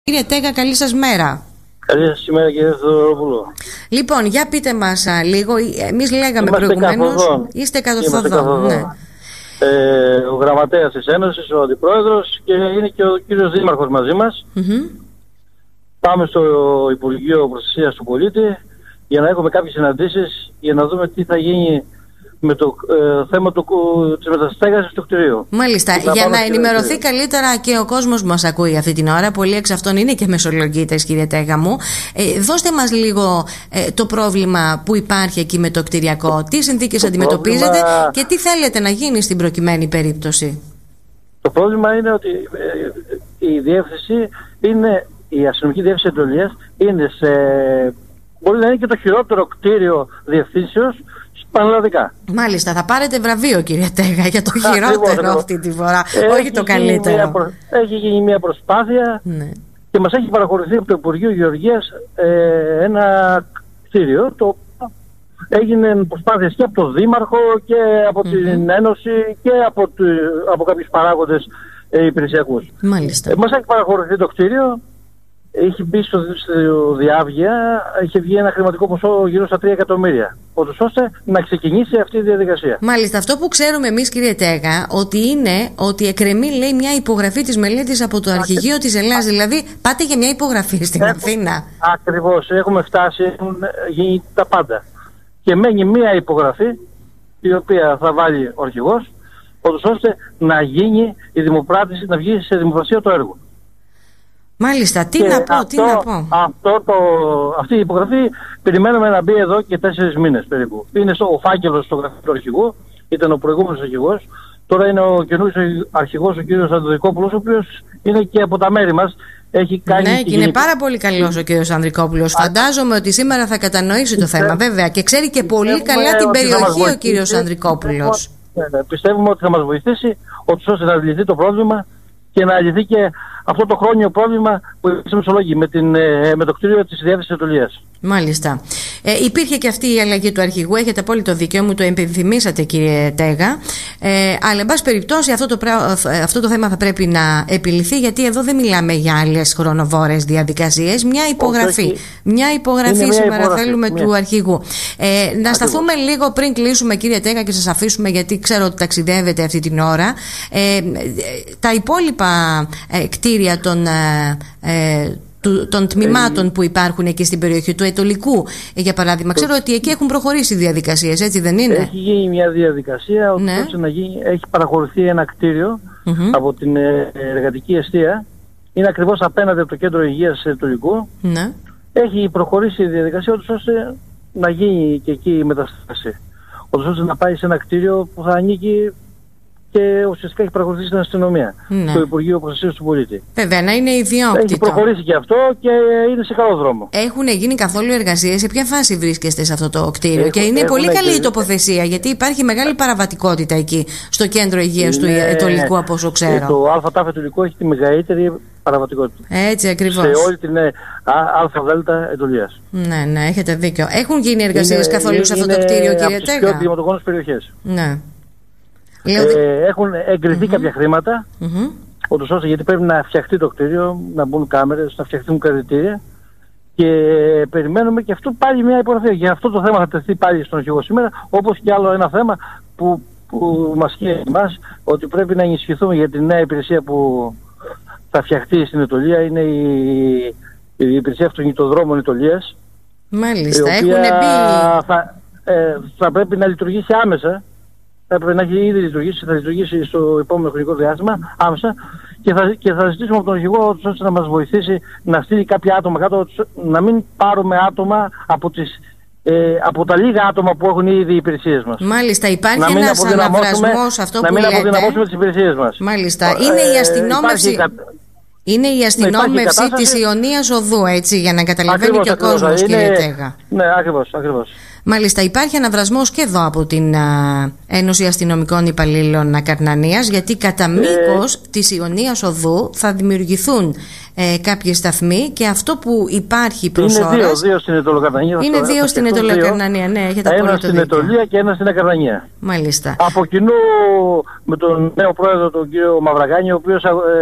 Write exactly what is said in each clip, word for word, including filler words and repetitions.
Κύριε Τέγα, καλή σας μέρα. Καλή σας ημέρα, κύριε Θεοδωρόπουλο. Λοιπόν, για πείτε μας α, λίγο. Εμείς λέγαμε προηγουμένως. Είστε καθοδόν. Ναι. Ε, ο γραμματέας της Ένωσης, ο αντιπρόεδρος, και είναι και ο κύριος Δήμαρχος μαζί μας. Mm-hmm. Πάμε στο Υπουργείο Προστασίας του Πολίτη για να έχουμε κάποιες συναντήσεις για να δούμε τι θα γίνει με το ε, θέμα του, της μεταστέγασης του κτηρίου. Μάλιστα, για να ενημερωθεί καλύτερα και ο κόσμος που μας ακούει αυτή την ώρα, πολλοί εξ αυτών είναι και μεσολογγίτες, κύριε Τέγα μου, ε, δώστε μας λίγο ε, το πρόβλημα που υπάρχει εκεί με το κτηριακό, τι συνθήκες αντιμετωπίζετε πρόβλημα... και τι θέλετε να γίνει στην προκειμένη περίπτωση. Το πρόβλημα είναι ότι ε, η διεύθυνση είναι, η αστυνομική διεύθυνση εντολίας είναι σε, μπορεί να είναι και το χειρότερο κτίριο διευθύνσεως πανελλαδικά. Μάλιστα, θα πάρετε βραβείο, κύριε Τέγα, για το χειρότερο αυτή τη φορά, έχει όχι το καλύτερο. Προ... Έχει γίνει μια προσπάθεια, ναι, και μας έχει παραχωρηθεί από το Υπουργείο Γεωργίας ε, ένα κτίριο. Το... Έγινε προσπάθειες και από τον Δήμαρχο και από mm-hmm. την Ένωση και από, του... από κάποιους παράγοντες ε, υπηρεσιακούς. Μάλιστα. Ε, μας έχει παραχωρηθεί το κτίριο. Έχει μπει στο, στο διάβγεια, είχε βγει ένα χρηματικό ποσό γύρω στα τρία εκατομμύρια, ώστε να ξεκινήσει αυτή η διαδικασία. Μάλιστα, αυτό που ξέρουμε εμείς, κύριε Τέγα, ότι είναι ότι εκκρεμεί, λέει, μια υπογραφή της μελέτης από το Αρχηγείο της Ελλάδας. Δηλαδή, πάτε για μια υπογραφή στην Έχω, Αθήνα. Ακριβώς, έχουμε φτάσει, έχουν γίνει τα πάντα. Και μένει μια υπογραφή, η οποία θα βάλει ο αρχηγός, ώστε να γίνει η δημοπράτηση, να βγει σε δημοπρασία το έργο. Μάλιστα, τι και να πω, αυτό, τι να πω. Αυτό το, αυτή η υπογραφή περιμένουμε να μπει εδώ και τέσσερις μήνες περίπου. Είναι στο, ο φάκελος στο γραφείο του αρχηγού, ήταν ο προηγούμενος αρχηγός. Τώρα είναι ο καινούργιος αρχηγός, ο κύριος Ανδρικόπουλος, ο οποίος είναι και από τα μέρη μας. Έχει κάνει ναι, και είναι γενική... πάρα πολύ καλός ο κύριος Ανδρικόπουλος. Φαντάζομαι ότι σήμερα θα κατανοήσει το θέμα, βέβαια. Και ξέρει και πολύ καλά την περιοχή ο κύριος Ανδρικόπουλος. Ναι, πιστεύουμε ότι θα μας βοηθήσει, ώστε να λυθεί το πρόβλημα και να λυθεί και αυτό το χρόνιο πρόβλημα που υπήρξε μεσολόγη με, την, με το κτίριο της διεύθυνσης εντολίας. Μάλιστα. Ε, υπήρχε και αυτή η αλλαγή του αρχηγού, έχετε απόλυτο δίκαιο, μου το επιθυμήσατε, κύριε Τέγα. Ε, αλλά, εν πάση περιπτώσει, αυτό το, αυτό το θέμα θα πρέπει να επιληθεί, γιατί εδώ δεν μιλάμε για άλλες χρονοβόρες διαδικασίες. Μια υπογραφή. Όχι, μια υπογραφή μια σήμερα υπογραφή, θέλουμε μια. του αρχηγού. Ε, να σταθούμε λίγο πριν κλείσουμε, κύριε Τέγα, και σας αφήσουμε, γιατί ξέρω ότι ταξιδεύετε αυτή την ώρα. Ε, τα υπόλοιπα ε, κτίρια των. Ε, των τμήματων ε, που υπάρχουν εκεί στην περιοχή του Αιτωλικού, για παράδειγμα. Ξέρω ότι εκεί έχουν προχωρήσει διαδικασίες, έτσι δεν είναι? Έχει γίνει μια διαδικασία, ναι, ώστε να γίνει, έχει παραχωρηθεί ένα κτίριο mm-hmm. από την εργατική εστία. Είναι ακριβώς απέναντι από το κέντρο υγείας του Αιτωλικού. Ναι. Έχει προχωρήσει η διαδικασία ώστε να γίνει και εκεί η μεταστάση. Ώστε να πάει σε ένα κτίριο που θα ανήκει και ουσιαστικά έχει προχωρήσει στην αστυνομία, ναι, στο Υπουργείο Προστασίας του Πολίτη. Βέβαια, να είναι ιδιόκτητο. Έχει προχωρήσει και αυτό και είναι σε καλό δρόμο. Έχουν γίνει καθόλου εργασίες? Σε ποια φάση βρίσκεστε σε αυτό το κτίριο? Έχουν, και είναι πολύ καλή η τοποθεσία, γιατί υπάρχει μεγάλη παραβατικότητα εκεί, στο κέντρο υγείας του Αιτωλικού, από όσο ξέρω. Το ΑΤΑΦ Αιτωλικό έχει τη μεγαλύτερη παραβατικότητα. Έτσι ακριβώς. Σε όλη την ΑΔ εντολίας. Ναι, ναι, έχετε δίκιο. Έχουν γίνει εργασίες καθόλου είναι, σε αυτό το κτίριο, κύριε Τέγα? Είναι από τις πιο κλιματογόνες περιοχές. Ναι. Ε, έχουν εγκριθεί mm-hmm. κάποια χρήματα, mm-hmm. ούτως ώστε, γιατί πρέπει να φτιαχτεί το κτίριο, να μπουν κάμερες, να φτιαχτούν κρατητήρια, και περιμένουμε και αυτό πάλι μια υπογραφή. Για αυτό το θέμα θα τεθεί πάλι στον αρχηγό σήμερα, όπως και άλλο ένα θέμα που, που μας καίει εμάς, ότι πρέπει να ενισχυθούμε για τη νέα υπηρεσία που θα φτιαχτεί στην Αιτωλία. Είναι η, η υπηρεσία αυτοκινητοδρόμων Αιτωλίας. Μάλιστα, έχουν μπει. Θα, ε, θα πρέπει να λειτουργήσει άμεσα. Θα έπρεπε να έχει ήδη λειτουργήσει, θα λειτουργήσει στο επόμενο χρονικό διάστημα άμεσα, και θα, και θα ζητήσουμε από τον αρχηγό ώστε να μας βοηθήσει να στείλει κάποια άτομα κάτω, να μην πάρουμε άτομα από, τις, ε, από τα λίγα άτομα που έχουν ήδη οι υπηρεσίες μας. Μάλιστα, υπάρχει ένας αναβρασμός, αυτό που λέτε. Να μην αποδυναμώσουμε τις υπηρεσίες μας. Μάλιστα, είναι η αστυνόμευση... Ε, Είναι η αστυνόμευση της Ιωνίας Οδού, έτσι, για να καταλαβαίνει ακριβώς, και ο ακριβώς, κόσμος, είναι... κύριε Τέγα. Ναι, ακριβώς, ακριβώς. Μάλιστα, υπάρχει αναβρασμός και εδώ από την α, Ένωση Αστυνομικών Υπαλλήλων Ακαρνανίας, γιατί κατά μήκος ε... της Ιωνίας Οδού θα δημιουργηθούν ε, κάποιοι σταθμοί, και αυτό που υπάρχει προς είναι ώρας... δύο, δύο στην Αιτωλοκαρνανία. Είναι δύο στην Αιτωλοκαρνανία, ναι, έχετε ένα απόλυτο στην δίκιο. Αιτωλία και ένα στην Ακαρνανία. Μάλιστα. Από κοινού με τον νέο πρόεδρο, τον κύριο Μαυραγάνη, ο οποίος... Ε,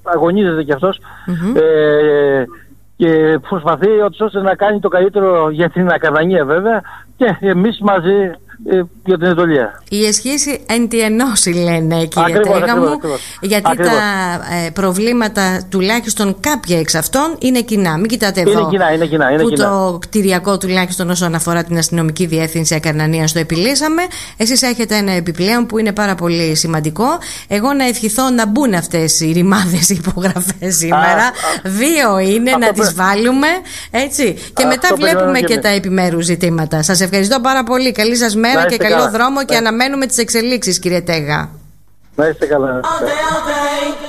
αγωνίζεται κι αυτός Mm-hmm. ε, και προσπαθεί ώστε να κάνει το καλύτερο για την Ακαδανία βέβαια και εμείς μαζί ε, για την Ετωλία. Η εσχήση εν τη ενώση, λένε, κύριε Ακριβώς, Τέγα ακριβώς, μου, ακριβώς. γιατί Ακριβώς. τα ε, προβλήματα τουλάχιστον κάποια εξ αυτών είναι κοινά. Μην κοιτάτε εδώ Είναι κοινά, είναι κοινά, είναι που κοινά. το κτηριακό τουλάχιστον όσον αφορά την αστυνομική διεύθυνση Ακαρνανίας το επιλύσαμε. Εσείς έχετε ένα επιπλέον που είναι πάρα πολύ σημαντικό. Εγώ να ευχηθώ να μπουν αυτές οι ρημάδες υπογραφές σήμερα. Α, Δύο είναι να τις βάλουμε, έτσι. Και μετά βλέπουμε και, και τα επιμέρους ζητήματα. Σας ευχαριστώ πάρα πολύ. Καλή σας μέρα και καλό καλά. δρόμο και αναμένουμε τις εξελίξεις, κύριε Τέγα. Να είστε καλά.